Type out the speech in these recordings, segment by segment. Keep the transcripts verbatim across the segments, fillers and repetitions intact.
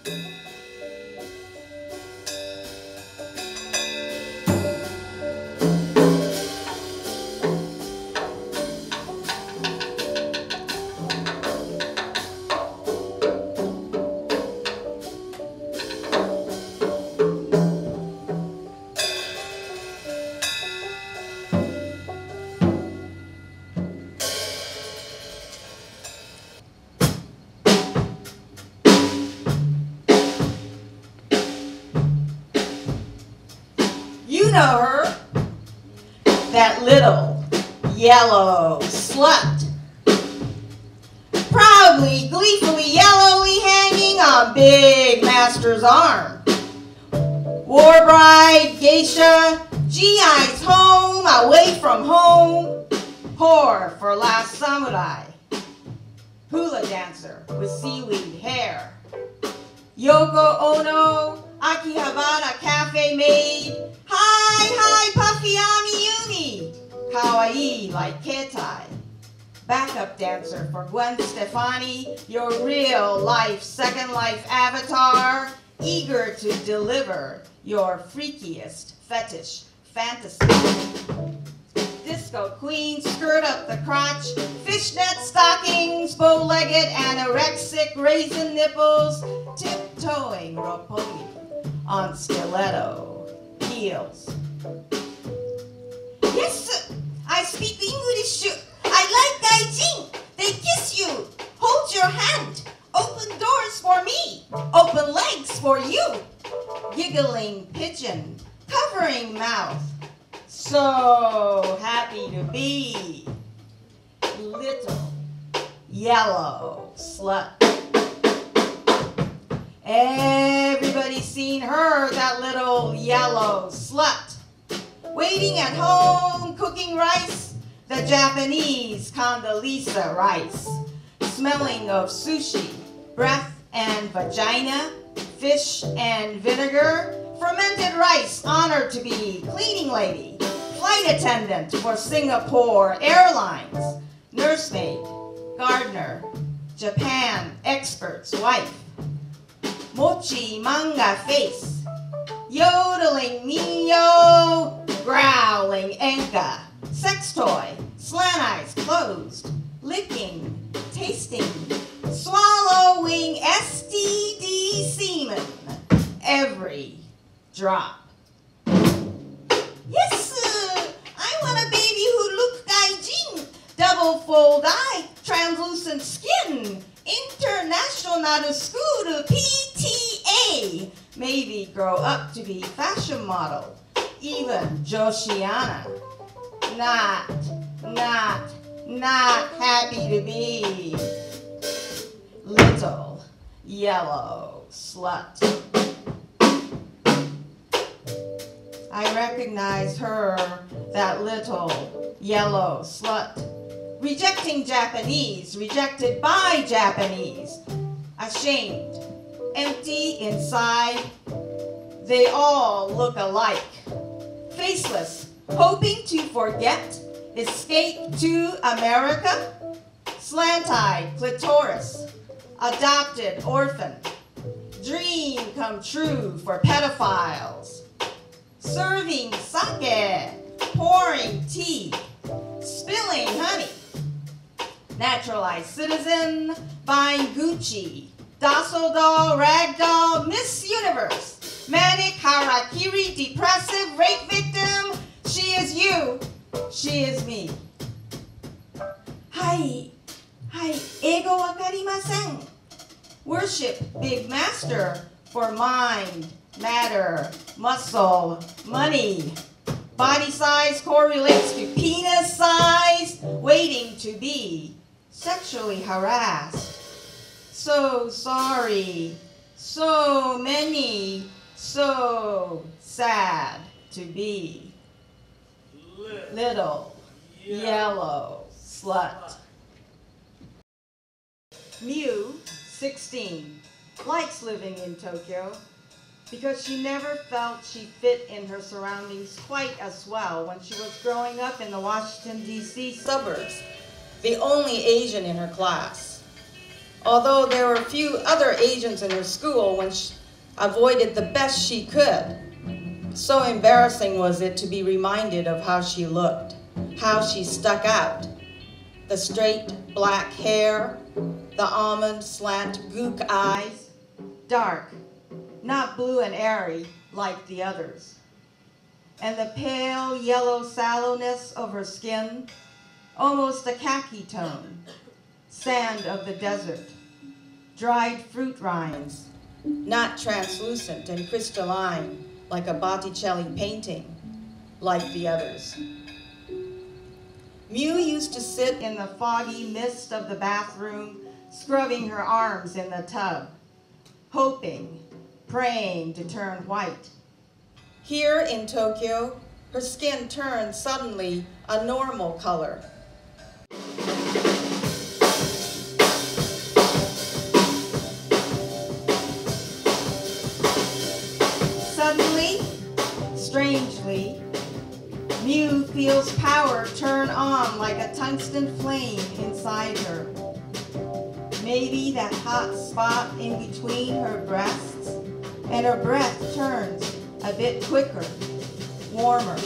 You know her, that little yellow slut, proudly, gleefully, yellowly hanging on Big Master's arm. War bride, geisha, G I's home, away from home, whore for last samurai, hula dancer with seaweed hair, Yoko Ono, Akihabara cafe maid, hi, hi, puffy ami yumi, kawaii like Ketai. Backup dancer for Gwen Stefani, your real life, second life avatar, eager to deliver your freakiest fetish fantasy. Disco queen, skirt up the crotch, fishnet stockings, bow-legged anorexic raisin nipples, tiptoeing roppongi on stiletto heels. Yes, I speak English. I like gaijin. They kiss you, hold your hand, open doors for me, open legs for you. Giggling pigeon, covering mouth. So happy to be little yellow slut. Everybody's seen her, that little yellow slut. Waiting at home, cooking rice, the Japanese Condoleezza rice. Smelling of sushi, breath and vagina, fish and vinegar, fermented rice, honored to be cleaning lady, flight attendant for Singapore Airlines, nursemaid, gardener, Japan expert's wife, mochi manga face, yodeling Neo, growling Enka, sex toy, slant eyes closed, licking, tasting, swallowing S T D semen, every drop. Yes, uh, I want a baby who look gaijin, double fold eye, translucent skin, international school P T A, maybe grow up to be fashion model, even Joshiana. Not, not, not happy to be little yellow slut. I recognized her, that little yellow slut. Rejecting Japanese, rejected by Japanese. Ashamed, empty inside. They all look alike. Faceless, hoping to forget, escape to America. Slant-eyed clitoris, adopted orphan. Dream come true for pedophiles. Serving sake, pouring tea, spilling honey. Naturalized citizen, buying Gucci, docile doll, rag doll, Miss Universe, manic, harakiri, depressive, rape victim. She is you, she is me. Hai, hai, ego wakarimasen. Worship Big Master for mind, matter, muscle, money. Body size correlates to penis size, waiting to be sexually harassed. So sorry, so many, so sad to be little yellow slut. M I U, sixteen, likes living in Tokyo because she never felt she fit in her surroundings quite as well when she was growing up in the Washington, D C suburbs, the only Asian in her class. although there were few other Asians in her school when she avoided the best she could. So embarrassing was it to be reminded of how she looked, how she stuck out. The straight black hair, the almond slant gook eyes, dark, not blue and airy like the others. And the pale yellow sallowness of her skin, almost a khaki tone, sand of the desert, dried fruit rinds, not translucent and crystalline like a Botticelli painting, like the others. Miu used to sit in the foggy mist of the bathroom, scrubbing her arms in the tub, hoping, praying to turn white. Here in Tokyo, her skin turned suddenly a normal color. Suddenly, strangely, Miu feels power turn on like a tungsten flame inside her. Maybe that hot spot in between her breasts, and her breath turns a bit quicker, warmer.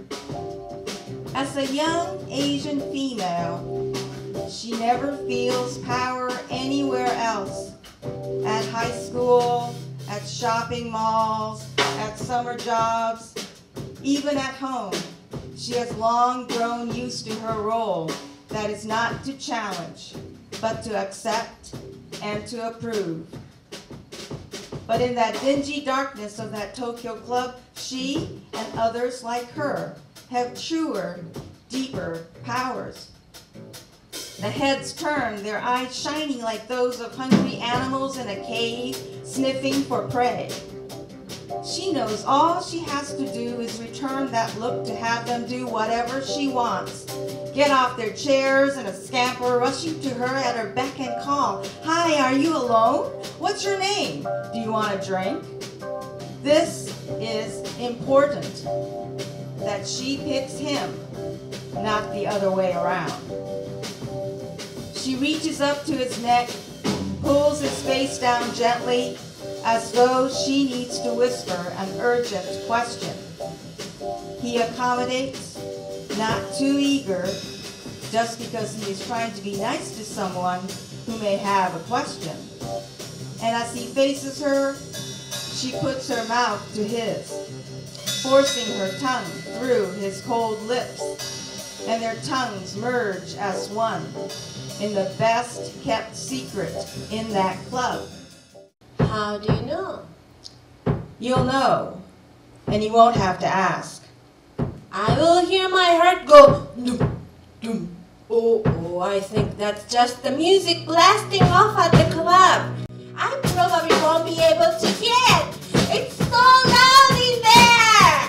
As a young Asian female, she never feels power anywhere else. At high school, at shopping malls, at summer jobs, even at home. She has long grown used to her role that is not to challenge, but to accept and to approve. But in that dingy darkness of that Tokyo club, she and others like her have truer, deeper powers. The heads turn, their eyes shining like those of hungry animals in a cave, sniffing for prey. She knows all she has to do is return that look to have them do whatever she wants. Get off their chairs and a scamper rushing to her at her beck and call. Hi, are you alone? What's your name? Do you want a drink? This is important, that she picks him, not the other way around. She reaches up to his neck, pulls his face down gently, as though she needs to whisper an urgent question. He accommodates, not too eager, just because he is trying to be nice to someone who may have a question. And as he faces her, she puts her mouth to his, forcing her tongue through his cold lips, and their tongues merge as one in the best kept secret in that club. How do you know? You'll know, and you won't have to ask. I will hear my heart go doom, doom. Oh, oh, I think that's just the music blasting off at the club. I probably won't be able to hear it. It's so loud in there!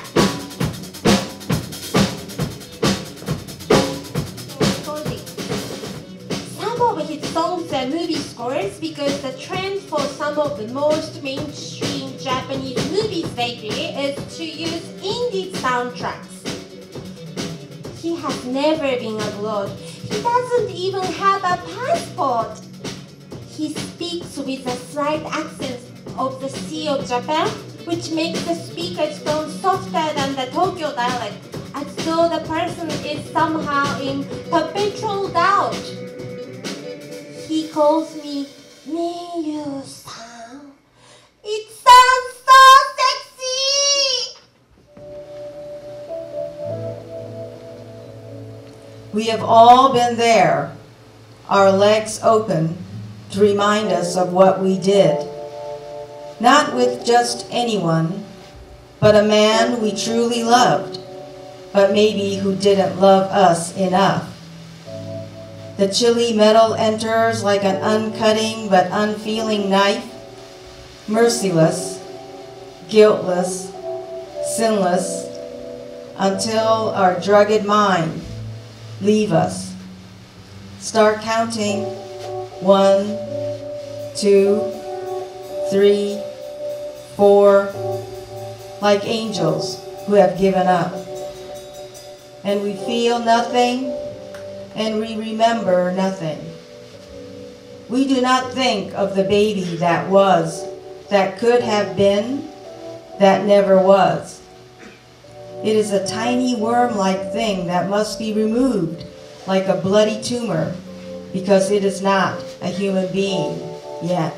Some of his songs are movie scores because the trend for some of the most mainstream Japanese movies lately is to use indie soundtracks. He has never been abroad. He doesn't even have a passport. He speaks with a slight accent of the Sea of Japan, which makes the speaker's tone softer than the Tokyo dialect, as though the person is somehow in perpetual doubt. He calls me Miyu-san. It sounds so sexy! We have all been there, our legs open, to remind us of what we did. Not with just anyone, but a man we truly loved, but maybe who didn't love us enough. The chilly metal enters like an uncutting but unfeeling knife, merciless, guiltless, sinless, until our drugged mind leave us. Start counting. One, two, three, four, like angels who have given up. And we feel nothing, and we remember nothing. We do not think of the baby that was, that could have been, that never was. It is a tiny worm-like thing that must be removed like a bloody tumor because it is not a human being yet.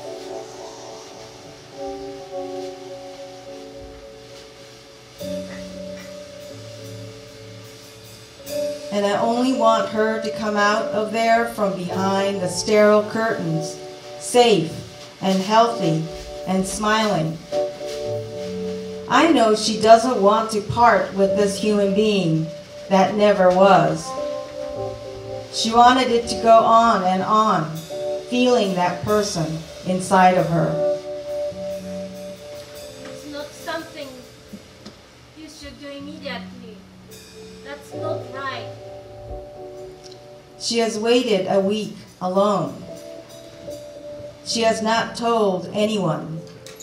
And I only want her to come out of there from behind the sterile curtains, safe and healthy and smiling. I know she doesn't want to part with this human being that never was. She wanted it to go on and on, feeling that person inside of her. It's not something you should do immediately. That's not right. She has waited a week alone. She has not told anyone.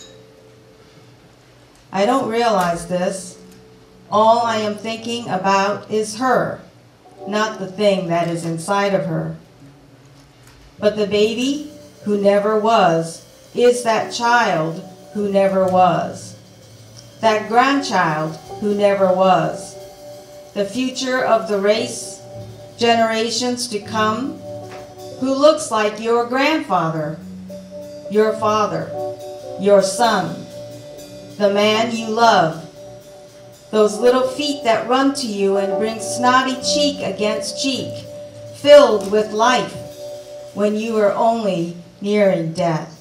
I don't realize this. All I am thinking about is her, not the thing that is inside of her. But the baby who never was is that child who never was. That grandchild who never was. The future of the race, generations to come, who looks like your grandfather, your father, your son, the man you love, those little feet that run to you and bring snotty cheek against cheek, filled with life when you are only nearing death.